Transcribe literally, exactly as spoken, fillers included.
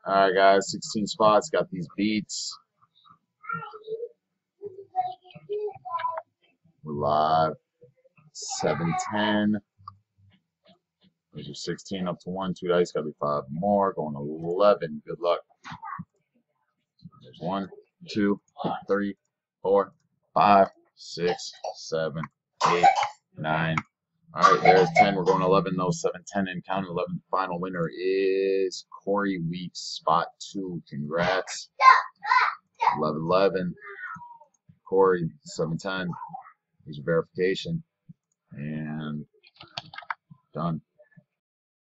Alright, guys, sixteen spots. Got these beats. We're live. seven ten. There's your sixteen up to one. Two dice. Got to be five more. Going eleven. Good luck. There's one, two, three, four, five, six, seven, eight, nine. All right, there's ten. We're going eleven, though. seven, ten, and count. eleven. Final winner is Corey Weeks, spot two. Congrats. eleven eleven. Corey, seven ten. Here's your verification. And done.